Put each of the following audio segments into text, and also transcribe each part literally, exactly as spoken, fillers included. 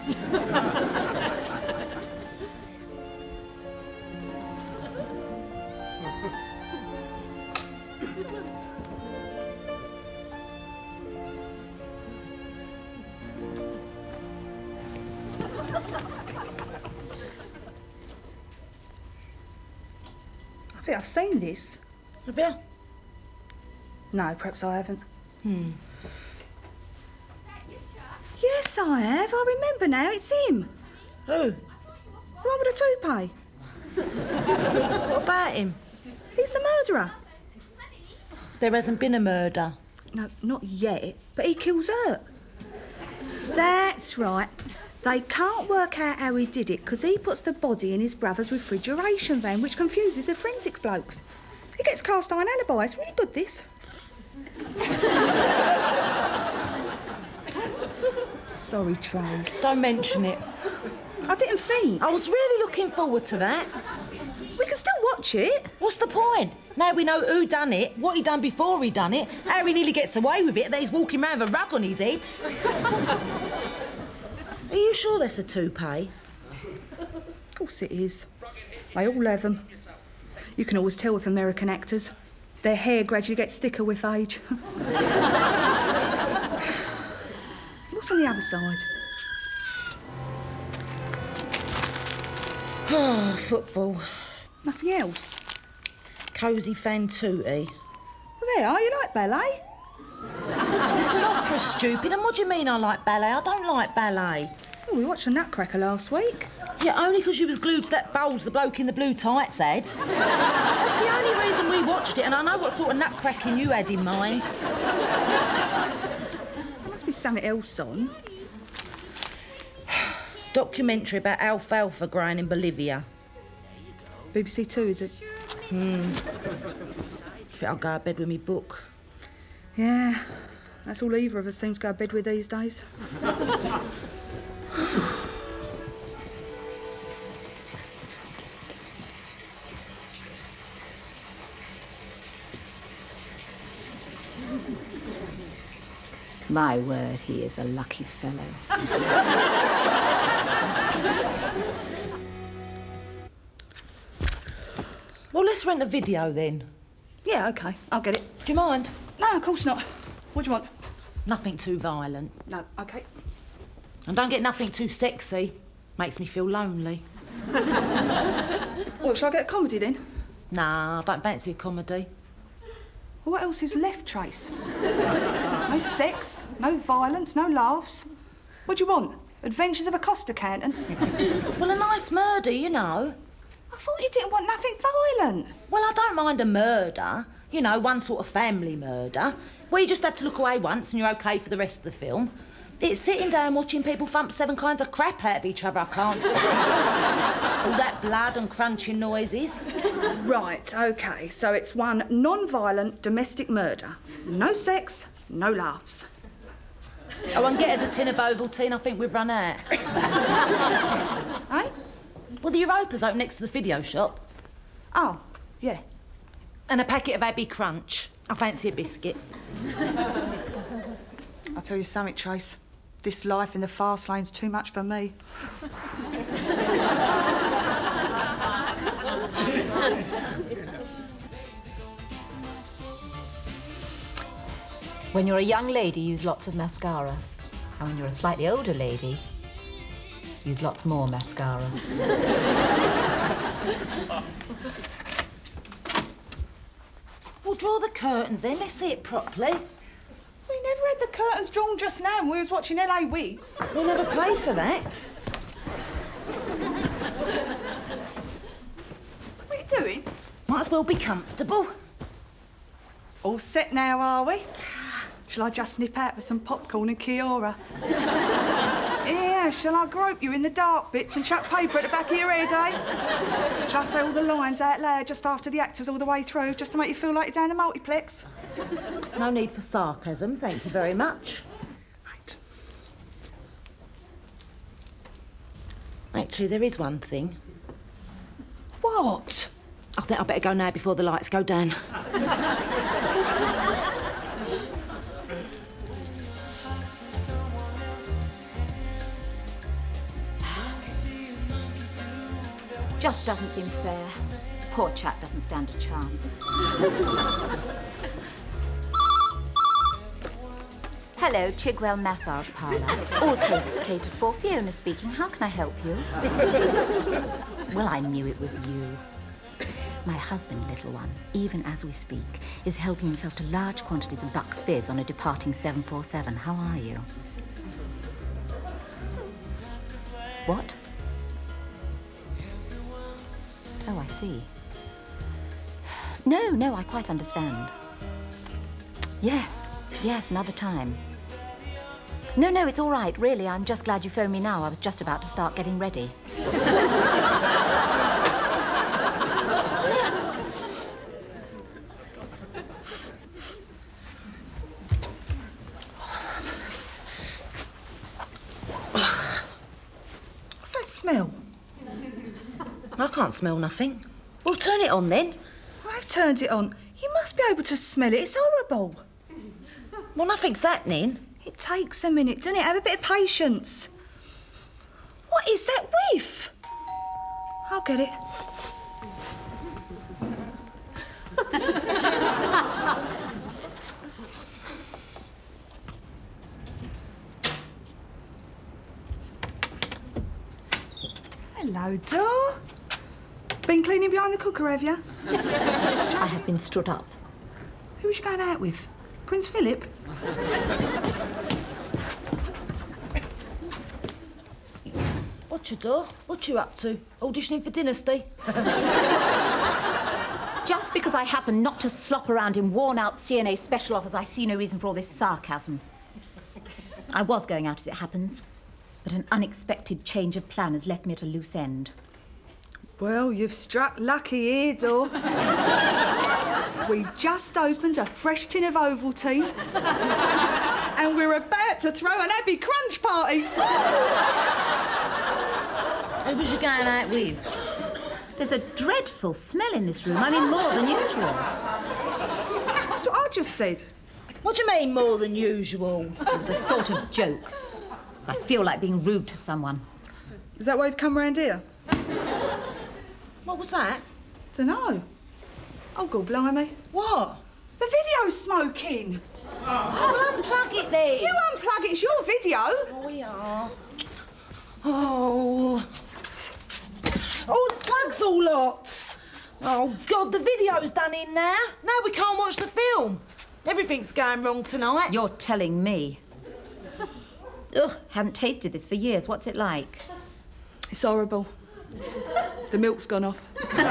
I think I've seen this. Have you? No, perhaps I haven't. Hmm. Yes, I have. I remember now. It's him. Who? The one with the toupee. What about him? He's the murderer. There hasn't been a murder. No, not yet, but he kills her. That's right. They can't work out how he did it because he puts the body in his brother's refrigeration van, which confuses the forensics blokes. He gets cast iron alibi. It's really good, this. Sorry, Trace. Don't mention it. I didn't think. I was really looking forward to that. We can still watch it. What's the point? Now we know who done it, what he done before he done it, how he nearly gets away with it, that he's walking around with a rug on his head. Are you sure that's a toupee? Of course it is. They all have them. You can always tell with American actors. Their hair gradually gets thicker with age. What's on the other side? Oh, football. Nothing else? Cosy fan tootie. Well, there are. You like ballet? It's an opera, stupid. And what do you mean I like ballet? I don't like ballet. Oh, we watched the Nutcracker last week. Yeah, only because you was glued to that bulge the bloke in the blue tights had. That's the only reason we watched it, and I know what sort of nutcracker you had in mind. There must be something else on. Documentary about alfalfa growing in Bolivia. B B C Two, is it? Hmm. I think I'll go to bed with me book. Yeah, that's all either of us seems to go to bed with these days. My word, he is a lucky fellow. Well, let's rent a video then. Yeah, OK, I'll get it. Do you mind? No, of course not. What do you want? Nothing too violent. No, OK. And don't get nothing too sexy. Makes me feel lonely. Well, shall I get a comedy then? Nah, I don't fancy a comedy. Well, what else is left, Trace? No sex, no violence, no laughs. What do you want? Adventures of a Costa Canton? Well, a nice murder, you know. I thought you didn't want nothing violent. Well, I don't mind a murder. You know, one sort of family murder, where you just have to look away once and you're OK for the rest of the film. It's sitting down watching people thump seven kinds of crap out of each other I can't stand. All that blood and crunching noises. Right, OK, so it's one non-violent domestic murder. No sex, no laughs. Oh, and get us a tin of Ovaltine, I think we've run out. Eh? Well, the Europa's open next to the video shop. Oh, yeah. And a packet of Abbey Crunch. I fancy a biscuit. I'll tell you something, Trace. This life in the fast lane's too much for me. When you're a young lady, use lots of mascara. And when you're a slightly older lady, use lots more mascara. Well, draw the curtains then. Let's see it properly. We never had the curtains drawn just now when we was watching L A Wigs. We'll never pay for that. What are you doing? Might as well be comfortable. All set now, are we? Shall I just nip out for some popcorn and Kiora? Yeah, shall I grope you in the dark bits and chuck paper at the back of your head, eh? Shall I say all the lines out loud just after the actors all the way through, just to make you feel like you're down the multiplex? No need for sarcasm, thank you very much. Right. Actually, there is one thing. What? I think I better go now before the lights go down. just doesn't seem fair. Poor chap doesn't stand a chance. Hello, Chigwell Massage Parlour. All tastes catered for. Fiona speaking. How can I help you? Well, I knew it was you. My husband, little one, even as we speak, is helping himself to large quantities of Bucks Fizz on a departing seven forty-seven. How are you? What? Oh, I see. No, no, I quite understand. Yes, yes, another time. No, no, it's all right, really. I'm just glad you phoned me now. I was just about to start getting ready. What's that smell? I can't smell nothing. Well, turn it on then. I've turned it on. You must be able to smell it. It's horrible. Well, nothing's happening. It takes a minute, doesn't it? Have a bit of patience. What is that whiff? I'll get it. Hello, Dor. Been cleaning behind the cooker, have you? I have been stood up. Who was you going out with? Prince Philip? What you do? What you up to? Auditioning for Dynasty? Just because I happen not to slop around in worn-out C N A special offers, I see no reason for all this sarcasm. I was going out as it happens, but an unexpected change of plan has left me at a loose end. Well, you've struck lucky here, Dor. We've just opened a fresh tin of Ovaltine and we're about to throw an Abbey Crunch party. Who was you going out with? There's a dreadful smell in this room. I mean, more than usual. That's what I just said. What do you mean, more than usual? It was a sort of joke. I feel like being rude to someone. Is that why you've come round here? What was that? Dunno. Oh, God, blimey. What? The video's smoking. Oh, well, unplug it then. You unplug it, it's your video. Oh, we are. Oh. Oh, the plug's all locked. Oh, God, the video's done in now. Now we can't watch the film. Everything's going wrong tonight. You're telling me. Ugh, haven't tasted this for years. What's it like? It's horrible. The milk's gone off.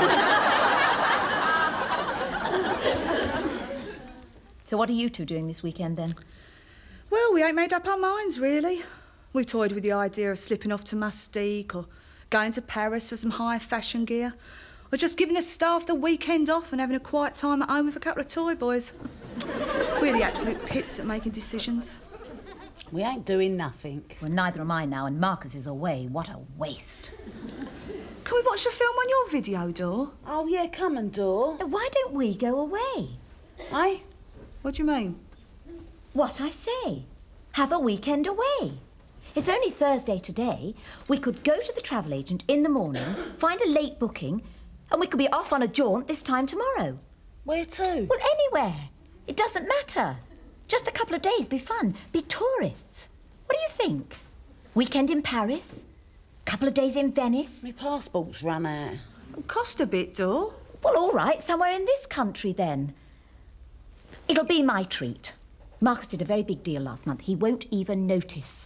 So what are you two doing this weekend, then? Well, we ain't made up our minds, really. We've toyed with the idea of slipping off to Mustique or going to Paris for some high fashion gear or just giving the staff the weekend off and having a quiet time at home with a couple of toy boys. We're the absolute pits at making decisions. We ain't doing nothing. Well, neither am I now, and Marcus is away. What a waste. Can we watch the film on your video, Dor? Oh, yeah, come and do. Why don't we go away? Eh? What do you mean? What I say. Have a weekend away. It's only Thursday today. We could go to the travel agent in the morning, find a late booking, and we could be off on a jaunt this time tomorrow. Where to? Well, anywhere. It doesn't matter. Just a couple of days, be fun, be tourists. What do you think? Weekend in Paris? Couple of days in Venice? My passport's run out. It'll cost a bit, Dor. Well, all right, somewhere in this country, then. It'll be my treat. Marcus did a very big deal last month. He won't even notice.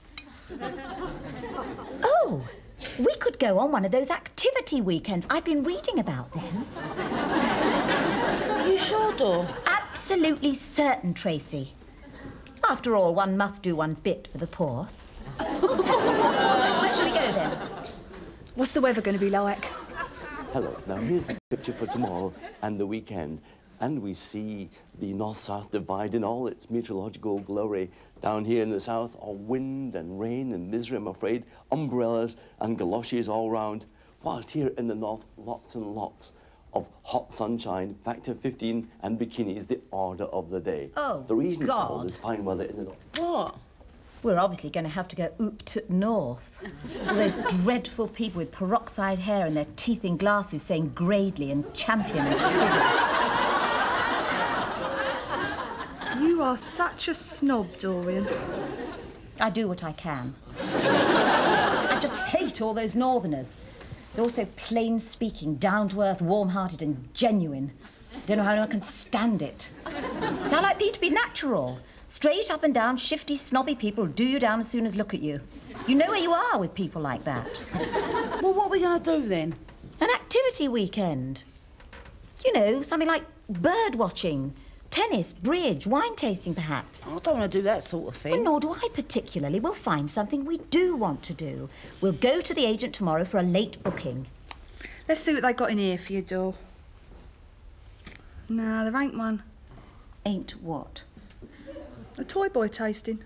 Oh, we could go on one of those activity weekends. I've been reading about them. Are you sure, Dor? Absolutely certain, Tracy. After all, one must do one's bit for the poor. Where shall we go, then? What's the weather going to be like? Hello. Now, here's the picture for tomorrow and the weekend. And we see the north-south divide in all its meteorological glory. Down here in the south are wind and rain and misery, I'm afraid, umbrellas and galoshes all round. Whilst here in the north, lots and lots of hot sunshine, factor fifteen, and bikinis, the order of the day. Oh, The reason God. for all this fine weather in the north. What? We're obviously going to have to go oop to north. All those dreadful people with peroxide hair and their teeth in glasses saying Gradley and Champion and City. You are such a snob, Dorian. I do what I can. I just hate all those northerners. They're all so plain-speaking, down-to-earth, warm-hearted and genuine. Don't know how anyone can stand it. I like people to be natural. Straight up and down, shifty, snobby people do you down as soon as look at you. You know where you are with people like that. Well, what are we going to do then? An activity weekend. You know, something like bird watching, tennis, bridge, wine tasting, perhaps. I don't want to do that sort of thing. Well, nor do I particularly. We'll find something we do want to do. We'll go to the agent tomorrow for a late booking. Let's see what they got in here for you, Dor. No, there ain't one. Ain't what? A toy boy tasting.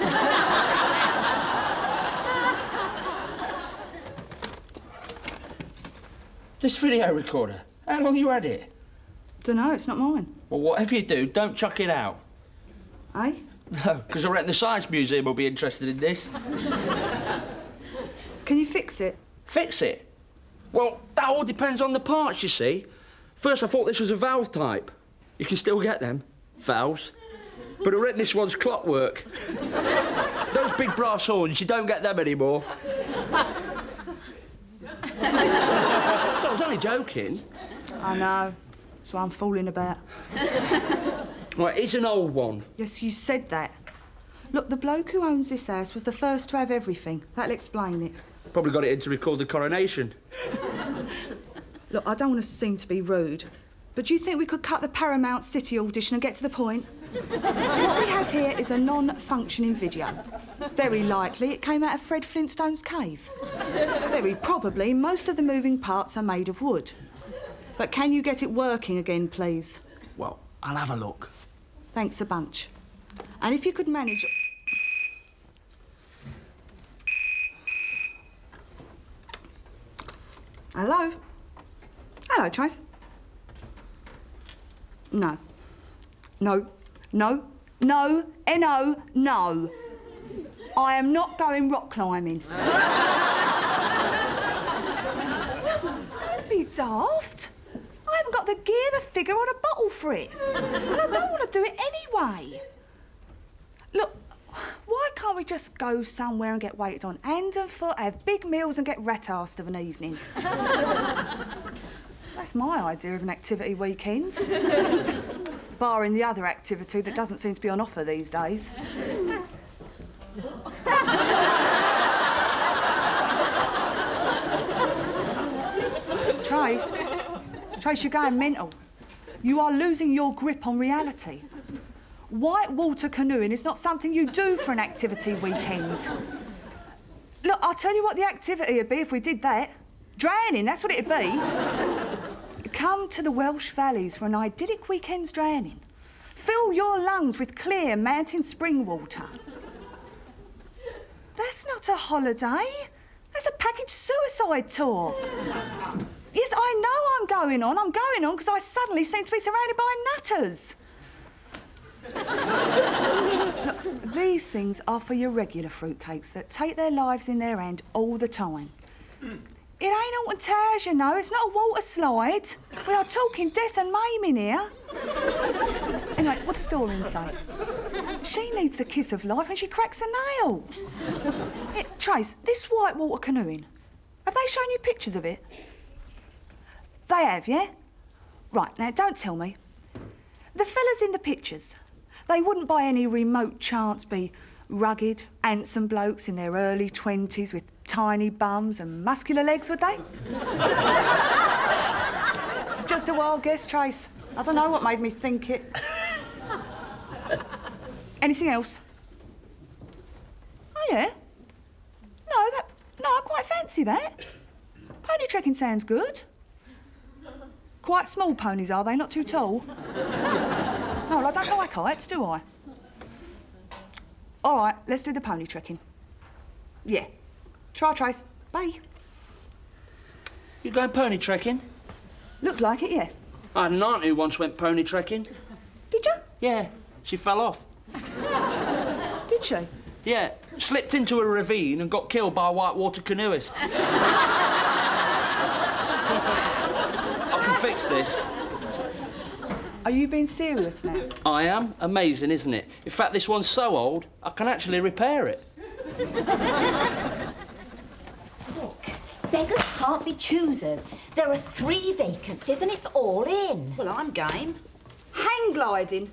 This video recorder, how long you had it? Dunno, it's not mine. Well, whatever you do, don't chuck it out. Eh? No, because I reckon the Science Museum will be interested in this. Can you fix it? Fix it? Well, that all depends on the parts, you see. First, I thought this was a valve type. You can still get them, valves. But I reckon this one's clockwork. Those big brass horns, you don't get them anymore. I was only joking. I know. That's what I'm fooling about. Right, it's an old one. Yes, you said that. Look, the bloke who owns this house was the first to have everything. That'll explain it. Probably got it in to record the coronation. Look, I don't want to seem to be rude, but do you think we could cut the Paramount City audition and get to the point? What we have here is a non-functioning video. Very likely it came out of Fred Flintstone's cave. Very probably most of the moving parts are made of wood. But can you get it working again, please? Well, I'll have a look. Thanks a bunch. And if you could manage... Hello? Hello, Trace. No. No. No. No. N O. No. I am not going rock climbing. Don't be daft. I haven't got the gear, the figure or the bottle for it. And I don't want to do it anyway. Look, why can't we just go somewhere and get waited on hand and foot, have big meals and get rat-arsed of an evening? That's my idea of an activity weekend. Barring the other activity that doesn't seem to be on offer these days. Trace, Trace, you're going mental. You are losing your grip on reality. Whitewater canoeing is not something you do for an activity weekend. Look, I'll tell you what the activity would be if we did that. Drowning, that's what it'd be. Come to the Welsh valleys for an idyllic weekend's drowning. Fill your lungs with clear mountain spring water. That's not a holiday. That's a package suicide tour. Yes, I know I'm going on. I'm going on because I suddenly seem to be surrounded by nutters. Look, these things are for your regular fruitcakes that take their lives in their hand all the time. It ain't Alton Towers, you know. It's not a water slide. We are talking death and maiming here. Anyway, what does Doreen say? She needs the kiss of life and she cracks a nail. Yeah, Trace, this whitewater canoeing, have they shown you pictures of it? They have, yeah? Right, now don't tell me. The fellas in the pictures, they wouldn't by any remote chance be rugged, handsome blokes in their early twenties with tiny bums and muscular legs, would they? It's just a wild guess, Trace. I don't know what made me think it. Anything else? Oh, yeah? No, that... No, I quite fancy that. Pony trekking sounds good. Quite small ponies, are they? Not too tall? No, well, I don't like heights, do I? All right, let's do the pony trekking. Yeah. Try, Trace. Bye. You going pony trekking? Looks like it, yeah. I had an aunt who once went pony trekking. Did you? Yeah, she fell off. Did she? Yeah, Slipped into a ravine and got killed by a whitewater canoeist. I can fix this. Are you being serious now? I am. Amazing, isn't it? In fact, this one's so old, I can actually repair it. Look, beggars can't be choosers. There are three vacancies and it's all in. Well, I'm game. Hang gliding?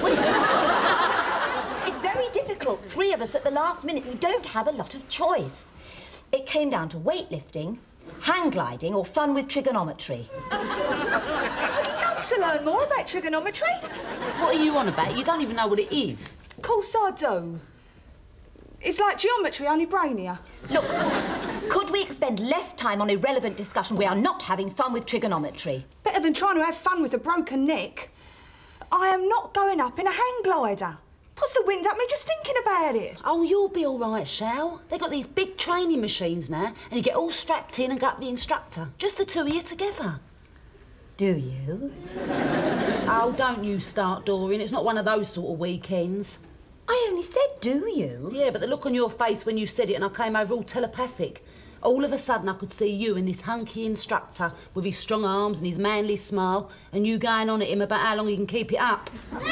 It's very difficult. Three of us at the last minute. We don't have a lot of choice. It came down to weightlifting, hang gliding or fun with trigonometry. I'd love to learn more about trigonometry. What are you on about? You don't even know what it is. Of course I do. It's like geometry, only brainier. Look, could we expend less time on irrelevant discussion? We are not having fun with trigonometry. Better than trying to have fun with a broken neck. I am not going up in a hang glider. Puts the wind up me just thinking about it. Oh, you'll be all right, Shell. They've got these big training machines now, and you get all strapped in and go up the instructor. Just the two of you together. Do you? Oh, don't you start, Doreen. It's not one of those sort of weekends. I only said, do you? Yeah, but the look on your face when you said it and I came over all telepathic. All of a sudden I could see you and this hunky instructor with his strong arms and his manly smile and you going on at him about how long he can keep it up.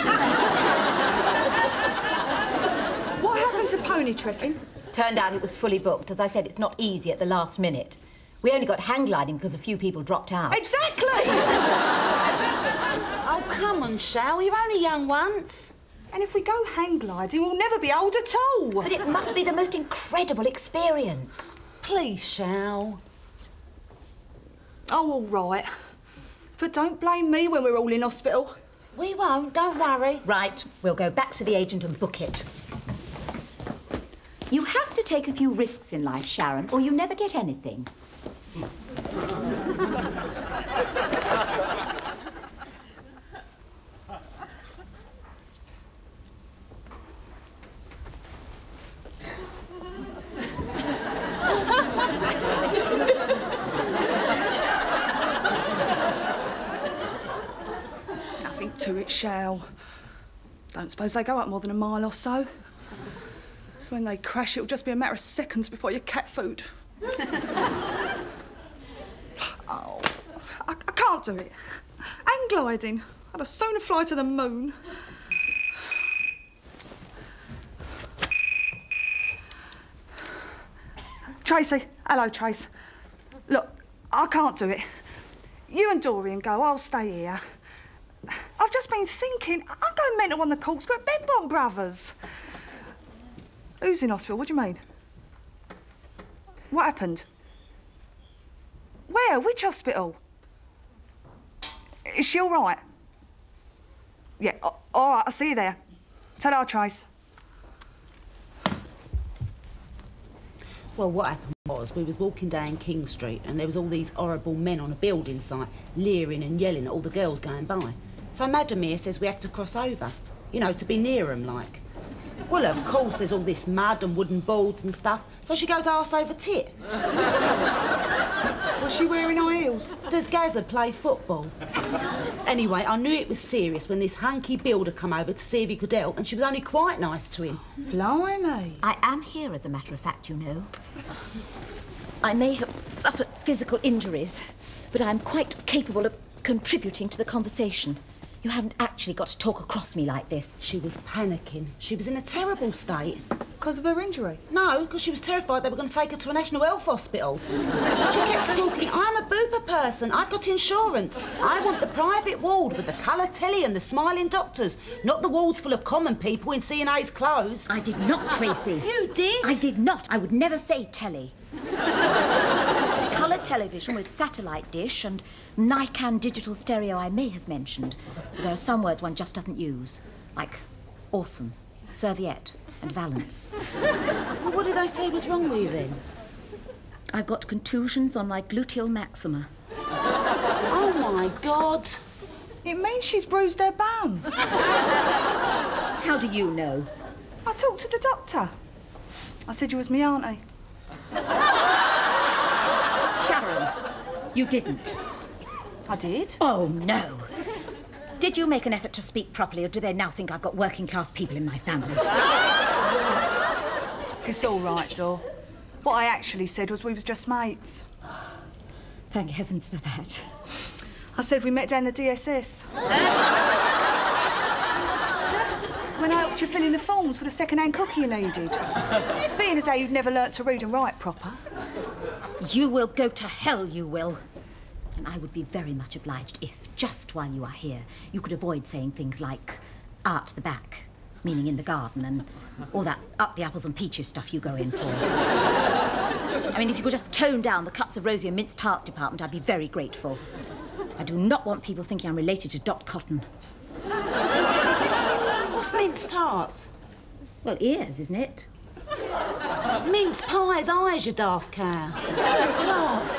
What happened to pony trekking? Turned out it was fully booked. As I said, it's not easy at the last minute. We only got hang gliding because a few people dropped out. Exactly! Oh, come on, Shell. You're only young once. And if we go hang gliding, we'll never be old at all. But it must be the most incredible experience. Please, Shell. Oh, all right. But don't blame me when we're all in hospital. We won't, don't worry. Right, we'll go back to the agent and book it. You have to take a few risks in life, Sharon, or you never get anything. Nothing to it, Shell. Don't suppose they go up more than a mile or so. So when they crash, it'll just be a matter of seconds before you're cat food. Oh, I, I can't do it. Hang gliding. I'd as sooner fly to the moon. Tracy. Hello, Trace. Look, I can't do it. You and Dorian go, I'll stay here. I've just been thinking, I'll go mental on the corkscrew at Benbon Brothers. Who's in hospital? What do you mean? What happened? Where? Which hospital? Is she all right? Yeah, all right, I'll see you there. Ta-da, Trace. Well, what happened was we was walking down King Street and there was all these horrible men on a building site leering and yelling at all the girls going by. So Madam here says we have to cross over, you know, to be near 'em, like. Well, of course, there's all this mud and wooden boards and stuff, so she goes arse over tit. Was she wearing high heels? Does Gazza play football? Anyway, I knew it was serious when this hunky builder come over to see if he could help, and she was only quite nice to him. Blimey. I am here, as a matter of fact, you know. I may have suffered physical injuries, but I'm quite capable of contributing to the conversation. You haven't actually got to talk across me like this. She was panicking. She was in a terrible state. Because of her injury? No, because she was terrified they were going to take her to a National Health Hospital. She kept squawking, I'm a booper person, I've got insurance. I want the private ward with the colour telly and the smiling doctors, not the wards full of common people in C and A's clothes. I did not, Tracy. You did? I did not. I would never say telly. Colour television with satellite dish and Nikon digital stereo I may have mentioned. But there are some words one just doesn't use, like awesome, serviette and valance. Well, what did they say was wrong with you then? I've got contusions on my gluteal maxima. Oh, my God. It means she's bruised her bum. How do you know? I talked to the doctor. I said you was me auntie. Sharon, you didn't. I did. Oh, no. Did you make an effort to speak properly, or do they now think I've got working-class people in my family? It's all right, Dor. What I actually said was we was just mates. Thank heavens for that. I said we met down the D S S. When I helped you fill in the forms for the second-hand cookie you needed. Being as how you'd never learnt to read and write proper. You will go to hell, you will. And I would be very much obliged if, just while you are here, you could avoid saying things like "art the back," meaning in the garden, and all that up the apples and peaches stuff you go in for. I mean, if you could just tone down the cups of rosy and minced tarts department, I'd be very grateful. I do not want people thinking I'm related to Dot Cotton. What's minced tarts? Well, ears, isn't it? Mince pies, eyes, you daft cow. Minced tarts.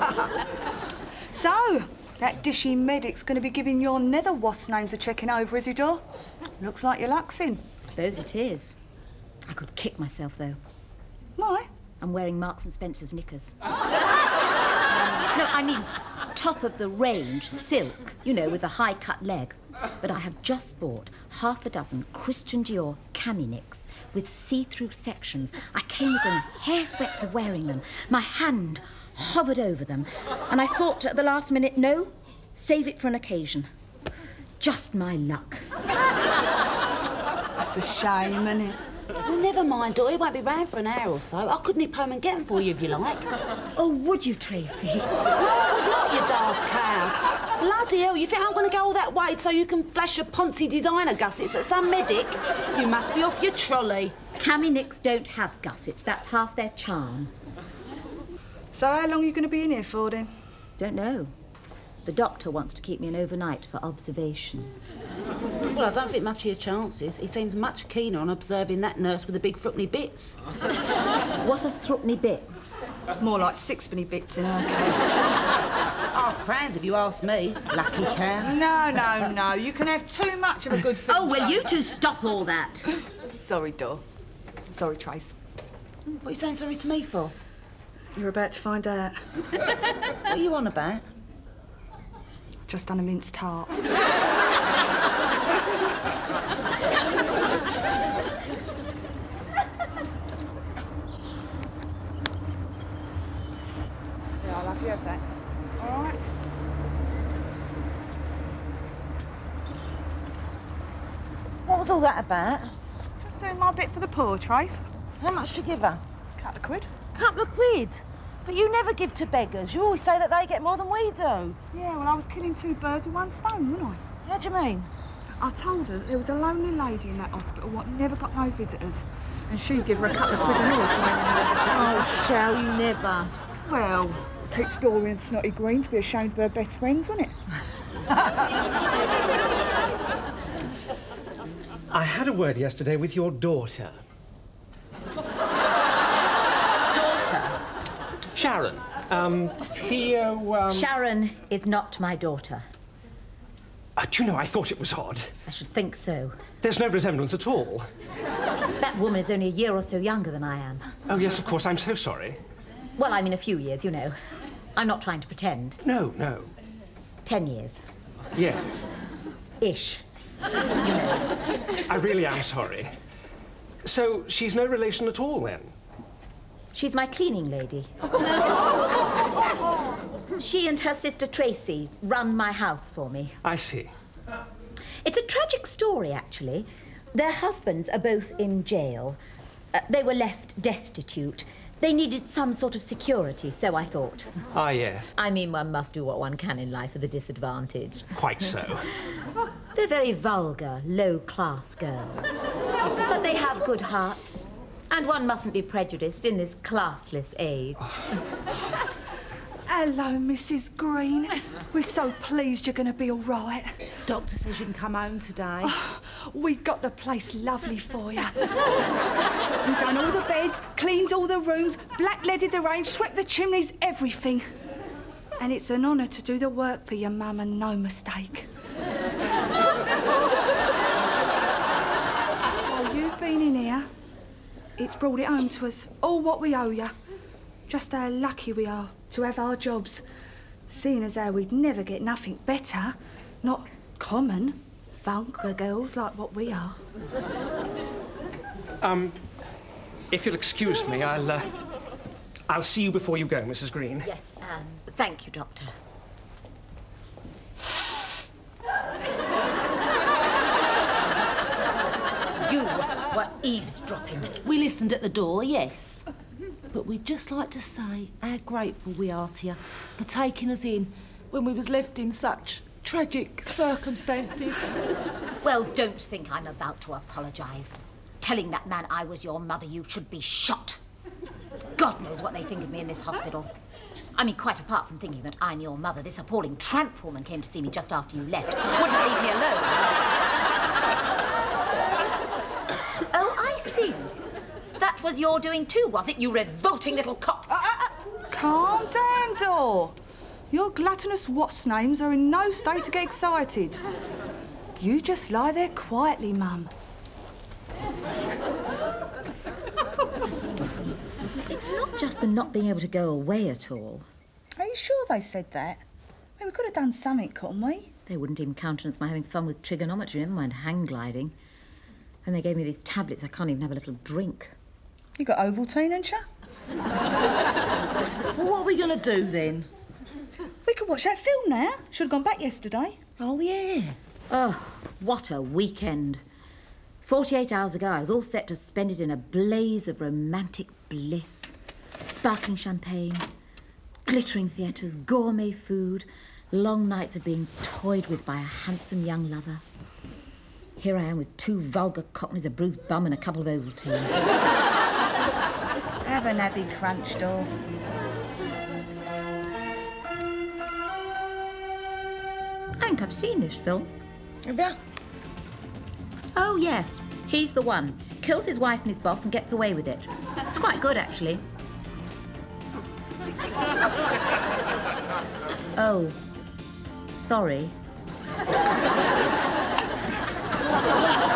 So, that dishy medic's going to be giving your nether wasp names a checking over, is he, Dor? Looks like your luck's in. Suppose it is. I could kick myself, though. Why? I'm wearing Marks and Spencer's knickers. No, I mean top of the range silk, you know, with a high-cut leg. But I have just bought half a dozen Christian Dior cami nicks with see-through sections. I came within a hair's breadth of wearing them. My hand hovered over them, and I thought at the last minute, no, save it for an occasion. Just my luck. That's a shame, isn't it? Well, never mind, Dor. He won't be round for an hour or so. I could nip home and get them for you if you like. Oh, would you, Tracy? No, not you daft cow. Bloody hell, you think I'm going to go all that way so you can flash your poncy designer gussets at some medic? You must be off your trolley. Cami nicks don't have gussets. That's half their charm. So how long are you going to be in here for, then? Don't know. The doctor wants to keep me in overnight for observation. Well, I don't think much of your chances. He seems much keener on observing that nurse with the big threepenny bits. What are threepenny bits? More like sixpenny bits in her case. Half crowns if you ask me, lucky cow. No, no, no. You can have too much of a good thing. Oh, will you two stop all that? Sorry, Dor. Sorry, Trace. What are you saying sorry to me for? You're about to find out. What are you on about? Just done a minced tart. Yeah, I'll have you have that. All right. What was all that about? Just doing my bit for the poor, Trace. How much to give her? Couple of quid. Couple of quid? But you never give to beggars. You always say that they get more than we do. Yeah, well, I was killing two birds with one stone, wasn't I? How do you mean? I told her that there was a lonely lady in that hospital what never got no visitors. And she'd give her a couple of quid and all for ringing her. Oh, shall you never? Well, teach Dory and Snotty Green to be ashamed of her best friends, wouldn't it? I had a word yesterday with your daughter. Daughter? Sharon. Um, Theo, um... Sharon is not my daughter. Uh, do you know, I thought it was odd. I should think so. There's no resemblance at all. That woman is only a year or so younger than I am. Oh, yes, of course, I'm so sorry. Well, I mean a few years, you know. I'm not trying to pretend. No, no. Ten years. Yes. Ish. I really am sorry. So, she's no relation at all, then? She's my cleaning lady. She and her sister Tracy run my house for me. I see. It's a tragic story, actually. Their husbands are both in jail. Uh, they were left destitute. They needed some sort of security, so I thought. Ah, yes. I mean, one must do what one can in life for the disadvantaged. Quite so. They're very vulgar, low-class girls. But they have good hearts. And one mustn't be prejudiced in this classless age. Hello, Missus Green. We're so pleased you're going to be all right. Doctor says you can come home today. Oh, we got the place lovely for you. We've done all the beds, cleaned all the rooms, blackleaded the range, swept the chimneys, everything. And it's an honour to do the work for your mum and no mistake. While you've been in here, it's brought it home to us, all what we owe you. Just how lucky we are to have our jobs, seeing as how we'd never get nothing better, not common, vulgar girls like what we are. Um, if you'll excuse me, I'll, uh, I'll see you before you go, Missus Green. Yes, um, thank you, Doctor. You were eavesdropping. We listened at the door, yes. But we'd just like to say how grateful we are to you for taking us in when we was left in such tragic circumstances. Well, don't think I'm about to apologise. Telling that man I was your mother, you should be shot. God knows what they think of me in this hospital. I mean, quite apart from thinking that I'm your mother, this appalling tramp woman came to see me just after you left. Wouldn't leave me alone. Oh, I see. That was your doing too, was it, you revolting little cock? Uh, uh, uh, calm down, Dor. Your gluttonous what's-names are in no state to get excited. You just lie there quietly, Mum. It's not just the not being able to go away at all. Are you sure they said that? I mean, we could have done something, couldn't we? They wouldn't even countenance my having fun with trigonometry, never mind hang gliding. And they gave me these tablets, I can't even have a little drink. You got Ovaltine, ain't you? Well, what are we going to do then? We could watch that film now. Should have gone back yesterday. Oh, yeah. Oh, what a weekend. Forty-eight hours ago, I was all set to spend it in a blaze of romantic bliss. Sparkling champagne, glittering theatres, gourmet food, long nights of being toyed with by a handsome young lover. Here I am with two vulgar cockneys, a bruised bum and a couple of Ovaltine. Have a nappy crunch, Dor. I think I've seen this film. Have you? Oh, yes. He's the one. Kills his wife and his boss and gets away with it. It's quite good, actually. Oh. Sorry.